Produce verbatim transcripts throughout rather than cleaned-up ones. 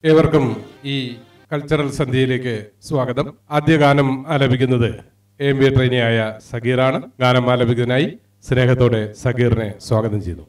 ഏവർക്കും ഈ കൾച്ചറൽ സന്ധ്യയിലേക്ക് സ്വാഗതം. ആദ്യ ഗാനം ആലപിക്കുന്നത് എ എം വി ട്രെയിനിയായ സഗീറാണ്. ഗാനം ആലപിക്കുന്നതിനായി സ്നേഹത്തോടെ സഗീറിനെ സ്വാഗതം ചെയ്തു.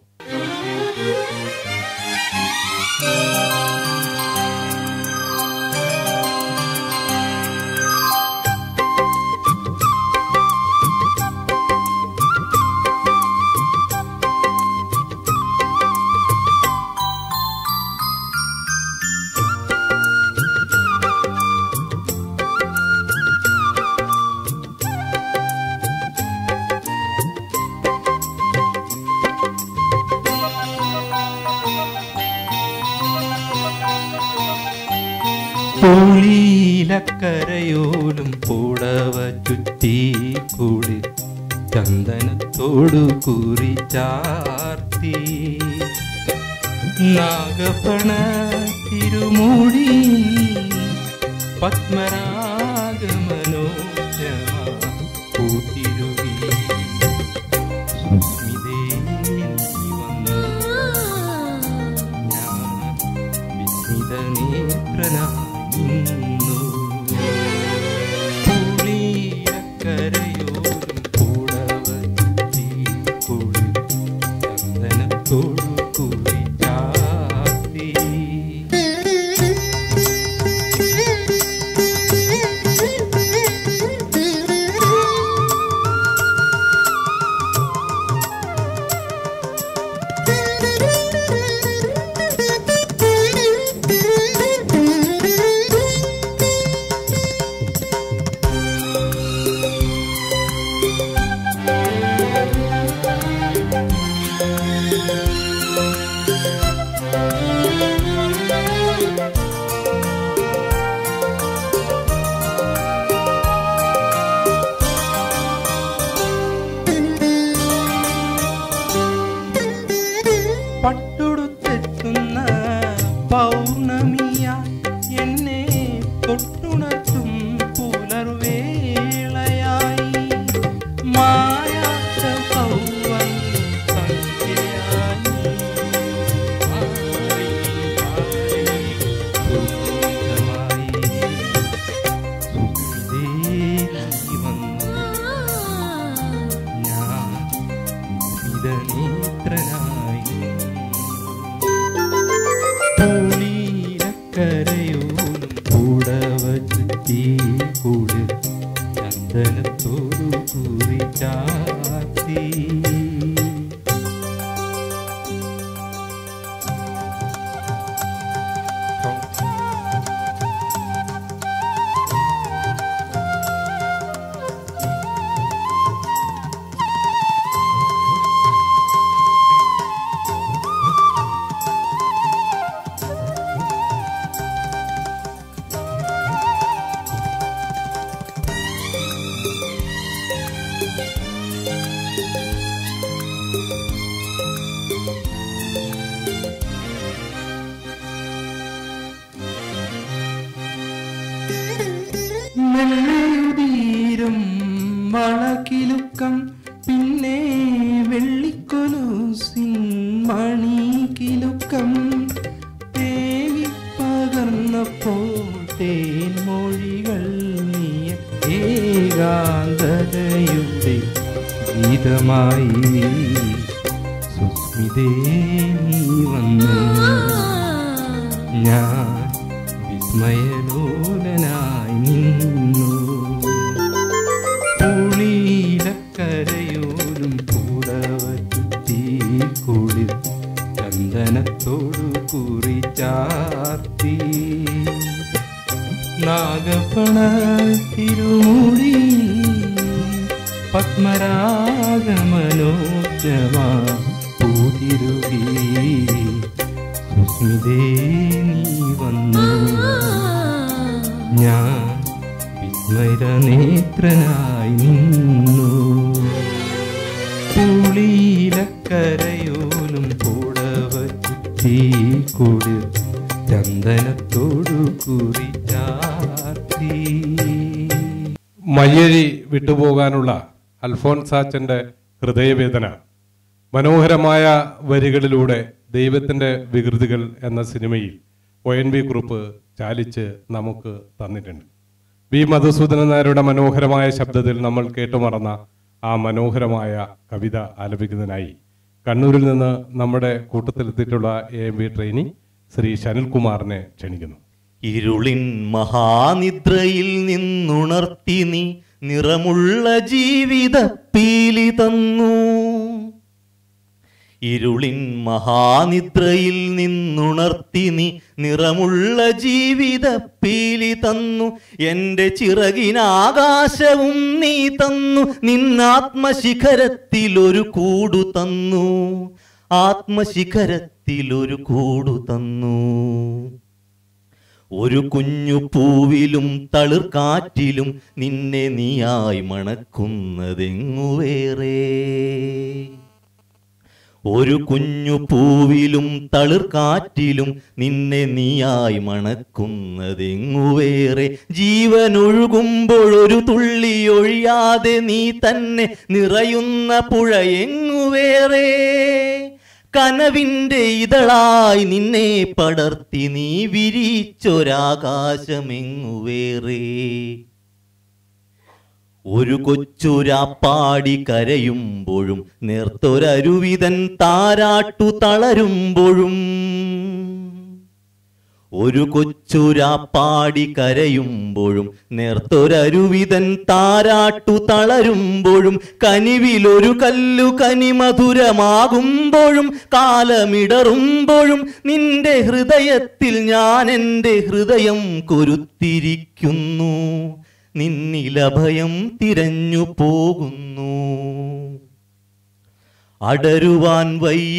പൂളിയിലക്കരയോലും പൂടവ ചുറ്റി കൂടി ചന്ദനത്തോടു കുറി ചാർത്തി നാഗപണ തിരുമൂടി പത്മരാഗമനോജമ പൂത്തിരുവി സുസ്മിതേ വന്നു ഞാൻ വിസ്മിത നേത്രനാ പൂളിയക്കരയോലും പൂടവ ചുറ്റി കൂടി ചന്ദനത്തോടു കുറി ചാർത്തി പട്ടുടുത്തെത്തുന്ന പൗർണമിയ എന്നെ തൊട്ടുണർത്തും പുലർവേളയായി മായാത്ത പൗവൻ സന്ധ്യയായി വന്നു ഞാൻ നേത്രനായി പൂളിയിലക്കരയോലും പൂടവ ചുറ്റി കൂടി ചന്ദനത്തോടു കുറി ചാർത്തി മെല്ലുതീരും വളകിലുക്കം പിന്നെ വെള്ളിക്കൊലുസിൻ മണികിലുക്കം തേവി പകർന്നപ്പോൾ തേൻമൊഴികൾ നീയ ഏകാന്തതയുടെ ഗീതമായി സുസ്മിതേ നീ വന്നു ഞാൻ വിസ്മയലോലനായി നിന്നു പൂളിയിലക്കരയോലും പൂടവ ചുറ്റി കൂടി ചന്ദനത്തോടു കുറി ചാർത്തി നാഗപണ തിരുമൂടി പത്മരാഗമനോജമ പൂതിരുവി സുസ്മിതേ നീ വന്നു ഞാൻ വിസ്മയ നേത്രനായി നിന്നു പൂളിയിലക്കരയോലും പൂടവ ചുറ്റി കൂടി ചന്ദനത്തോടു കുറി ചാർത്തി. മയ്യഴി വിട്ടുപോകാനുള്ള അൽഫോൻസാച്ചന്റെ ഹൃദയവേദന മനോഹരമായ വരികളിലൂടെ ദൈവത്തിൻ്റെ വികൃതികൾ എന്ന സിനിമയിൽ ഒ എൻ വി കുറിപ്പ് ചാലിച്ച് നമുക്ക് തന്നിട്ടുണ്ട്. വി മധുസൂദനൻ നായരുടെ മനോഹരമായ ശബ്ദത്തിൽ നമ്മൾ കേട്ടുമറന്ന ആ മനോഹരമായ കവിത ആലപിക്കുന്നതിനായി കണ്ണൂരിൽ നിന്ന് നമ്മുടെ കൂട്ടത്തിലെത്തിയിട്ടുള്ള A M V trainee Shri ശനിൽകുമാറിനെ ക്ഷണിക്കുന്നു. ഇരുളിൻ മഹാനിദ്രയിൽ നിന്നുണർത്തി നീ നിറമുള്ള ജീവിത പീലി തന്നു. ഇരുളിൻ മഹാനിദ്രയിൽ നിന്നുണർത്തി നീ നിറമുള്ള ജീവിത പീലി തന്നു. എൻ്റെ ചിറകിനാകാശവും നീ തന്നു. നിന്നാത്മശിഖരത്തിലൊരു കൂടു തന്നു. ആത്മശിഖരത്തിലൊരു കൂടു തന്നു. ഒരു കുഞ്ഞു പൂവിലും തളിർക്കാറ്റിലും നിന്നെ നീയായി മണക്കുന്നതെങ്ങുവേറെ. ഒരു കുഞ്ഞു പൂവിലും തളിർക്കാറ്റിലും നിന്നെ നീയായി മണക്കുന്നതെങ്ങുവേറെ. ജീവനൊഴുകുമ്പോഴൊരു തുള്ളി ഒഴിയാതെ നീ തന്നെ നിറയുന്ന പുഴ എങ്ങുവേറെ. കനവിൻ്റെ ഇതളായി നിന്നെ പടർത്തി നീ വിരിച്ചൊരാകാശമെങ്ങുവേറെ. ഒരു കൊച്ചുരാപ്പാടി കരയുമ്പോഴും നേർത്തൊരരുവിതൻ താരാട്ടു തളരുമ്പോഴും. ഒരു കൊച്ചുരാപ്പാടി കരയുമ്പോഴും നേർത്തൊരരുവിതൻ താരാട്ടു തളരുമ്പോഴും. കനിവിലൊരു കല്ലു കനിമധുരമാകുമ്പോഴും കാലമിടറുമ്പോഴും നിന്റെ ഹൃദയത്തിൽ ഞാൻ എൻ്റെ ഹൃദയം കൊരുത്തിരിക്കുന്നു. നിന്നിലഭയം തിരഞ്ഞു പോകുന്നു. അടരുവാൻ വയ്യ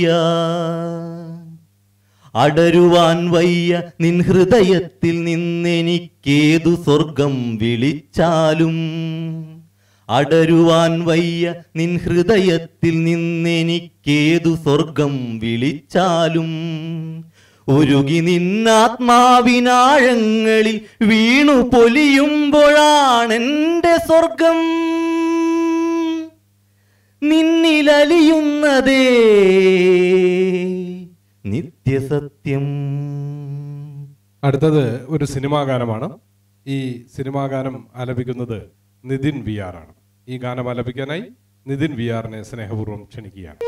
അടരുവാൻ വയ്യ നിൻ ഹൃദയത്തിൽ നിന്നെനിക്കേതു സ്വർഗം വിളിച്ചാലും. അടരുവാൻ വയ്യ നിൻ ഹൃദയത്തിൽ നിന്നെനിക്കേതു സ്വർഗം വിളിച്ചാലും. ഉരുകി നിന്നാത്മാവിനാഴങ്ങളിൽ വീണു പൊലിയുമ്പോഴാണെൻ്റെ സ്വർഗം നിന്നിലലിയുന്നതേ നിത്യസത്യം. അടുത്തത് ഒരു സിനിമാ ഗാനമാണ്. ഈ സിനിമാ ഗാനം ആലപിക്കുന്നത് നിതിൻ വി ആർ ആണ്. ഈ ഗാനം ആലപിക്കാനായി നിതിൻ വി ആറിനെ സ്നേഹപൂർവ്വം ക്ഷണിക്കുകയാണ്.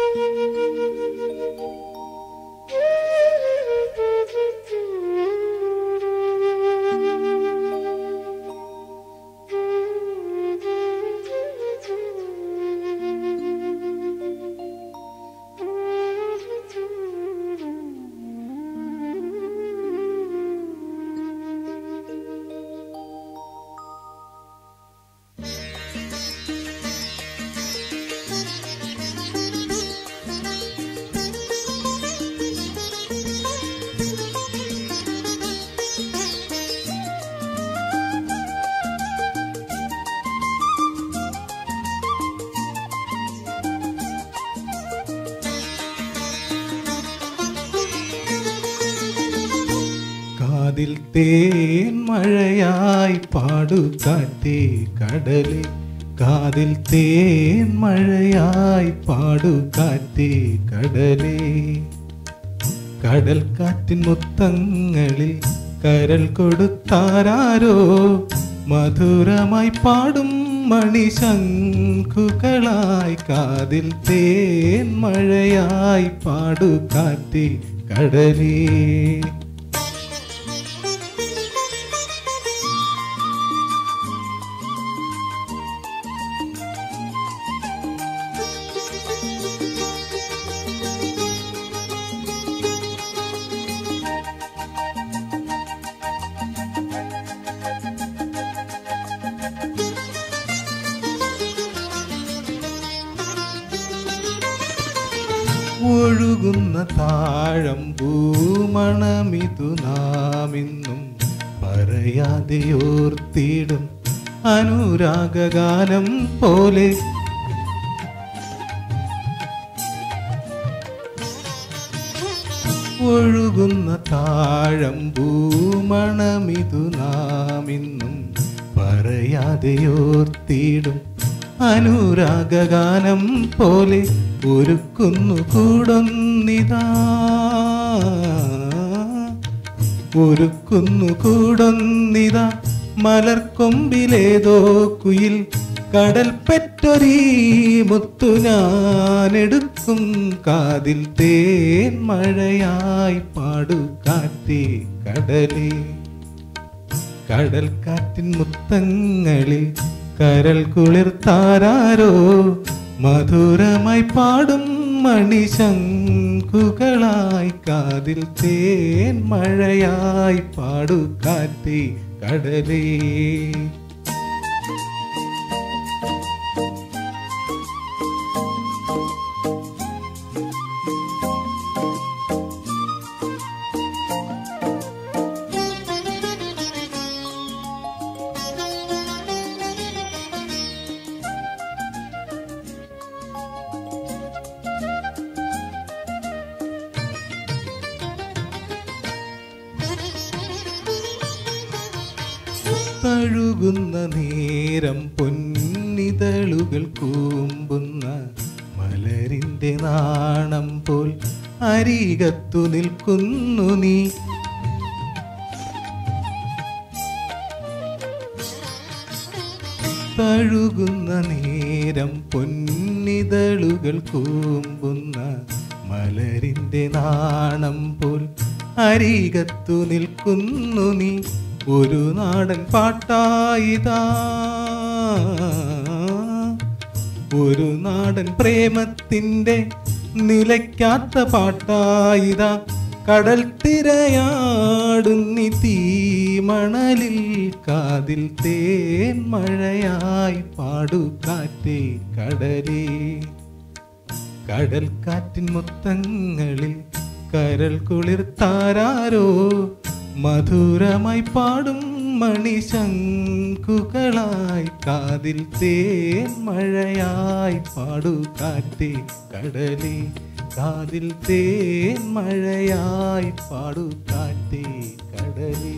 കാതിൽ തേൻ മഴയായി പാടുകാറ്റേ കടലേ. കാതിൽ തേൻ മഴയായി പാടുകാറ്റേ കടലേ. കടൽ കാറ്റിൻ മുത്തങ്ങളിൽ കരൾ കൊടുത്താരോ മധുരമായി പാടും മണിശംഖുകളായി. കാതിൽ തേൻ മഴയായി പാടുകാറ്റേ കടലേ. ഒഴുകുന്ന താഴം പൂമണമിതു നാമിന്നും പറയാതെയോർത്തിടും അനുരാഗഗാനം പോലെ. ഒഴുകുന്ന താഴം പൂമണമിതു നാമിന്നും പറയാതെയോർത്തിടും അനുരാഗഗാനം പോലെ. ഒരുക്കുന്നു കൂടൊന്നിതാ ഒരുക്കുന്നു കൂടൊന്നിതാ മലർക്കൊമ്പിലേതോ കുയിൽ കടൽ പെറ്റൊരീ മുത്തു ഞാനെടുക്കും കാതിൽ തേൻ മഴയായി പാടു കാറ്റേ കടലേ കടൽ കാറ്റിൻ മുത്തങ്ങളിൽ കരൽ കുളിർത്താരോ മധുരമായി പാടും മണിശങ്കുകളായി കാതിൽ തേൻ മഴയായി പാടു കാറ്റേ കടലേ. തഴുകുന്ന നേരം പൊന്നിതളുകൾ കൂമ്പുന്ന മലരിന്റെ നാണം പോൽ അരികത്തു നിൽക്കുന്നു നീ. തഴുകുന്ന നേരം പൊന്നിതളുകൾ കൂമ്പുന്ന മലരിന്റെ നാണം പോൽ അരികത്തു നിൽക്കുന്നു നീ. ഒരു നാടൻ പാട്ടായിതാ ഒരു നാടൻ പ്രേമത്തിൻ്റെ നിലയ്ക്കാത്ത പാട്ടായിതാ കടൽ തിരയാടുന്നി തീമണലിൽ കാതിൽ തേൻ മഴയായി പാടു കാറ്റേ കടലേ. കടൽ കാറ്റിൻ മുത്തങ്ങളിൽ കരൾ കുളിർത്താരോ മധുരമായി പാടും മണിശങ്കുകളായി കാതിൽ തേൻ മഴയായി പാടു കാറ്റേ കടലേ. കാതിൽ തേൻ മഴയായി പാടു കാറ്റേ കടലേ.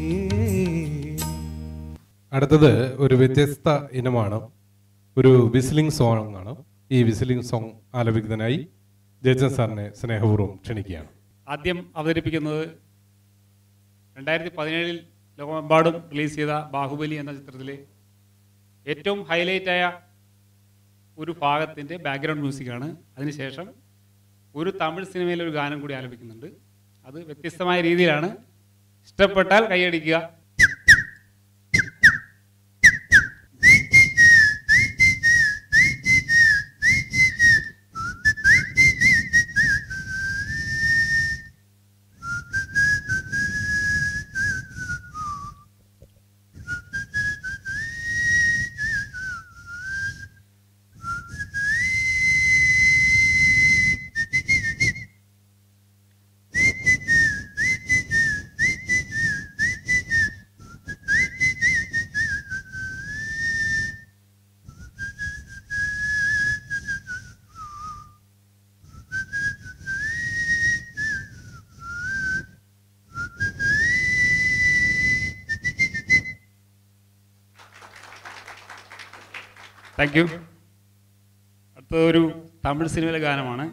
അടുത്തത് ഒരു വ്യത്യസ്ത ഇനമാണ്, ഒരു വിസിലിംഗ് സോങ് ആണ്. ഈ വിസിലിംഗ് സോങ് ആലപിക്കുന്നതിനായി ജയചന്ദ് സാറിനെ സ്നേഹപൂർവ്വം ക്ഷണിക്കുകയാണ്. ആദ്യം അവതരിപ്പിക്കുന്നത് രണ്ടായിരത്തി പതിനേഴിൽ ലോകമെമ്പാടും റിലീസ് ചെയ്ത ബാഹുബലി എന്ന ചിത്രത്തിലെ ഏറ്റവും ഹൈലൈറ്റായ ഒരു ഭാഗത്തിൻ്റെ ബാക്ക്ഗ്രൗണ്ട് മ്യൂസിക്കാണ്. അതിനുശേഷം ഒരു തമിഴ് സിനിമയിലെ ഒരു ഗാനം കൂടി ആലപിക്കുന്നുണ്ട്. അത് വ്യത്യസ്തമായ രീതിയിലാണ്. ഇഷ്ടപ്പെട്ടാൽ കൈയടിക്കുക. Thank you. അടുത്തതൊരു തമിഴ് സിനിമയിലെ ഗാനമാണ്.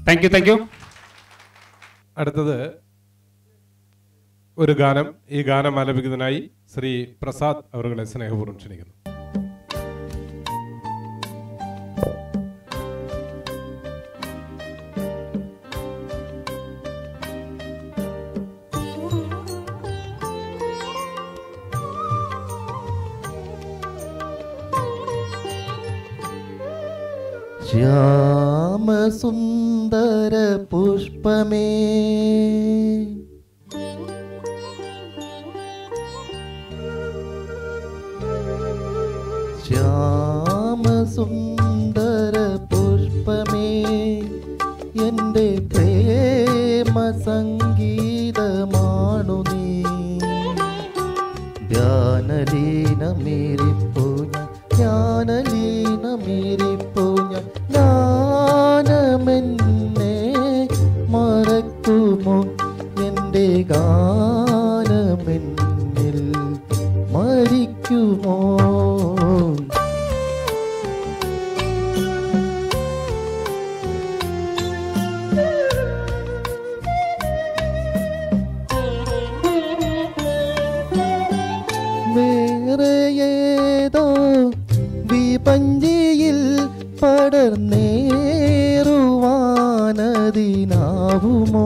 Thank you thank you. അടുത്തത് ഒരു ഗാനം. ഈ ഗാനം ആലപിക്കുന്നതിനായി ശ്രീ പ്രസാദ് അവരുടെ സ്നേഹപൂർവ്വം ക്ഷണിക്കുന്നു. ശ്യാമസുന്ദര പുഷ്പമേ ശ്യാമസുന്ദര പുഷ്പമേ എൻ്റെ പ്രേമ സംഗീതമാണു നീ. ധ്യാനലീനമേരിപ്പോ ഞാൻ ധ്യാനലീനമേരിപ്പോ ഞാൻ ഗാനമെന്നെ മറക്കുമോ എൻ്റെ ഗാനമെന്നിൽ മരിക്കുമോ. വേറെ ഏതോ വിപഞ്ചിയിൽ പടർന്നേറുവാനതിനാവുമോ.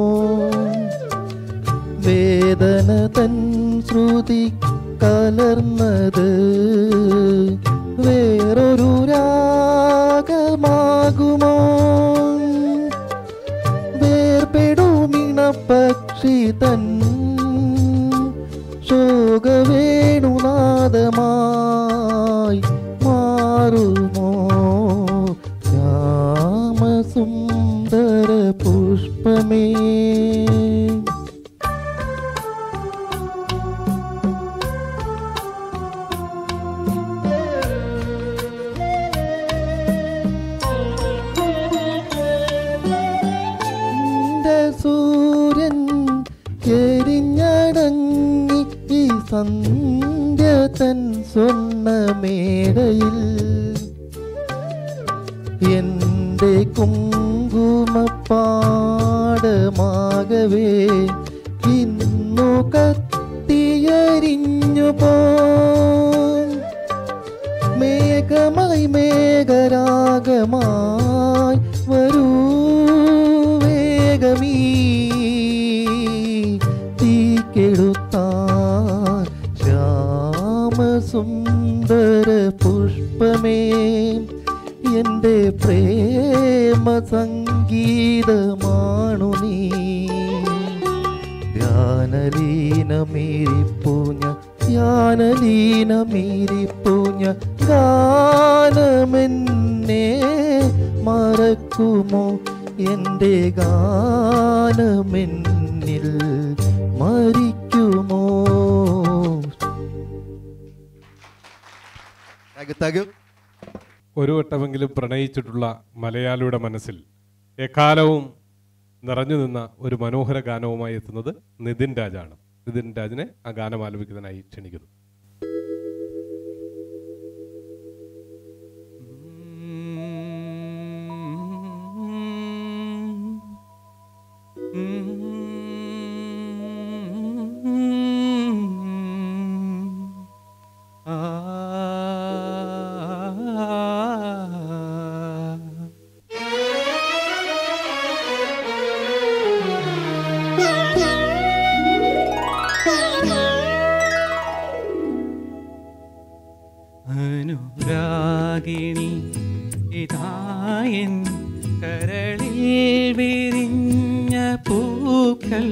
വേദന തൻ ശ്രുതി കലർന്നത് വേറൊരു രാഗമാകുമോ. വേർപെടുമിണപ്പക്ഷി തൻ ശോകവേണുനാദമായി മാറുമോ. ശ്യാമസുന്ദര പുഷ്പമേ സൂര്യൻ എരിഞ്ഞടങ്ങി ഈ സന്ധ്യ തൻ സ്വർണ്ണമേടയിൽ എൻ്റെ കുങ്കുമപ്പാടമാകവേ ഇന്നു കത്തിയരിഞ്ഞു പോ. മേഘമായി മേഘരാഗമായി വരൂ വേഗമീ തീക്കെടുത്താൻ. ശ്യാമസുന്ദര പുഷ്പമേ എൻ്റെ പ്രേമ സംഗീതമാണു നീ. ധ്യാനലീനമേരിപ്പോ ഞാൻ ധ്യാനലീനമേരിപ്പോ ഞാൻ ഗാനമെന്നെ മറക്കുമോ. എൻ്റെ ഗാനമെന്നിൽ മരിക്കുമോ. ഒരു വട്ടമെങ്കിലും പ്രണയിച്ചിട്ടുള്ള മലയാളിയുടെ മനസ്സിൽ എക്കാലവും നിറഞ്ഞു നിന്ന ഒരു മനോഹര ഗാനവുമായി എത്തുന്നത് നിതിൻ രാജാണ്. നിതിൻ രാജിനെ ആ ഗാനം ആലപിക്കുന്നതിനായി ക്ഷണിക്കുന്നു. അനുരാഗിണി ഇതായൻ കരളിൽ വിരിഞ്ഞ പൂക്കൾ.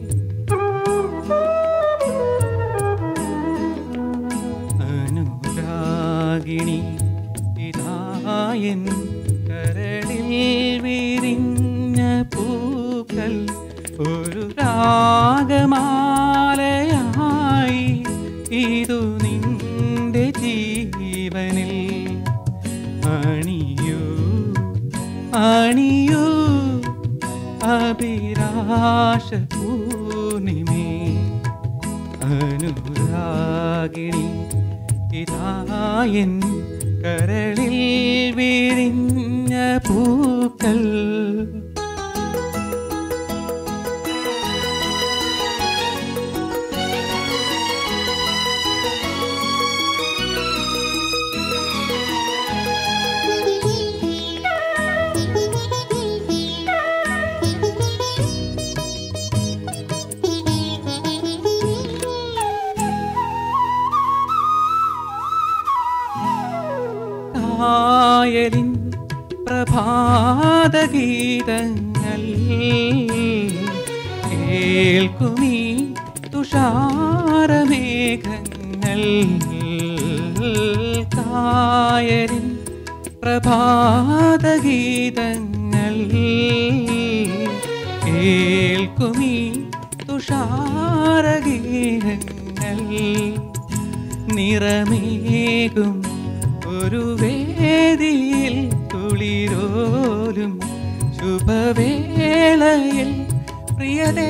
അനുരാഗിണി ഇതായൻ കരളിൽ വിരിഞ്ഞ പൂക്കൾ. ഒരു രാഗമാലയായി ഇതു നിന്റെ ജീവനിൽ അണിയൂ അണിയൂ അഭിലാഷ പൂർണിമേ. അനുരാഗിണി ഇതായൻ കരളിൽ വിരിഞ്ഞ പൂക്കൾ. കായലിൻ പ്രഭാതഗീതങ്ങൾ കേൾക്കുമീ തുഷാരമേഘങ്ങൾ കായലിൻ പ്രഭാതഗീതങ്ങൾ കേൾക്കുമീ തുഷാരഗീതങ്ങൾ നിറമേകും ഒരു വേദിയിൽ കുളിരോലും ശുഭവേളയിൽ പ്രിയതേ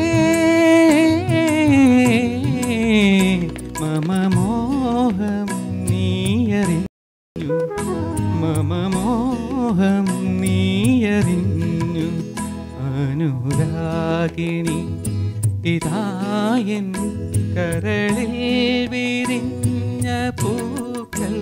മമ മോഹം നീയറിഞ്ഞു മമ മോഹം നീയറിഞ്ഞു അനുരാഗിണി ഇതായൻ കരളിൽ വിരിഞ്ഞ പൂക്കൾ.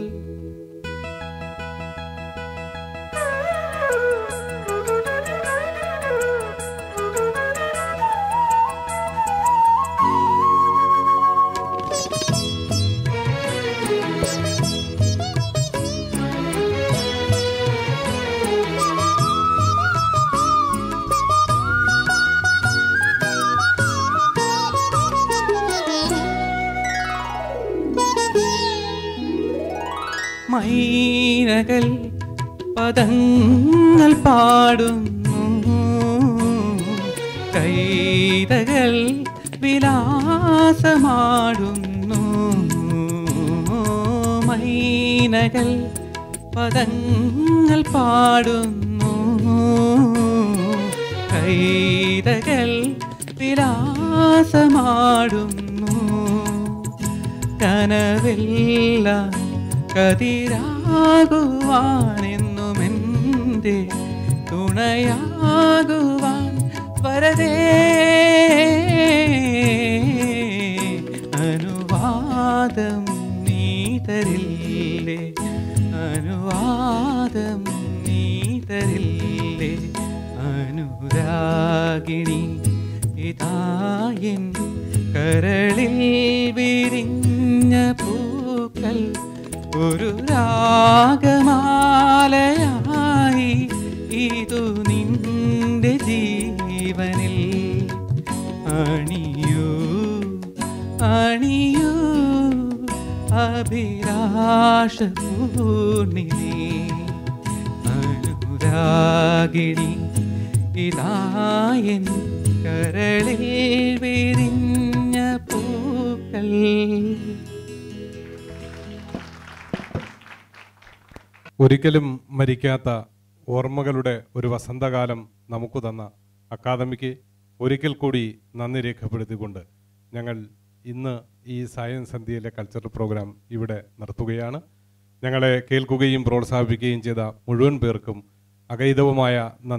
മൈനകൾ പദങ്ങൾ പാടുന്നു, കൈതകൾ വിലാസമാടുന്നു. മൈനകൾ പദങ്ങൾ പാടുന്നു, കൈതകൾ വിലാസമാടുന്നു. കനവെല്ലാം കതിരാകുവാനെന്നുമെൻ്റെ തുണയാകുവാൻ വരതേ അനുവാദം നീ തരില്ലേ, അനുവാദം നീ തരില്ലേ. അനുരാഗിണി ഇതായൻ കരളിൽ വിരിഞ്ഞ പൂക്കൾ ഒരു രാഗമാലയായി ഇതു നിന്റെ ജീവനിൽ അണിയൂ അണിയൂ അഭിലാഷ പൂർണിമേ. അനുരാഗിണി ഇതായൻ കരളിൽ വിരിഞ്ഞ പൂക്കൾ. ഒരിക്കലും മരിക്കാത്ത ഓർമ്മകളുടെ ഒരു വസന്തകാലം നമുക്ക് തന്ന അക്കാദമിക്ക് ഒരിക്കൽ കൂടി നന്ദി രേഖപ്പെടുത്തിക്കൊണ്ട് ഞങ്ങൾ ഇന്ന് ഈ സയൻസ് സന്ധ്യയിലെ കൾച്ചറൽ പ്രോഗ്രാം ഇവിടെ നിർത്തുകയാണ്. ഞങ്ങളെ കേൾക്കുകയും പ്രോത്സാഹിപ്പിക്കുകയും ചെയ്ത മുഴുവൻ പേർക്കും അഗൈതവുമായ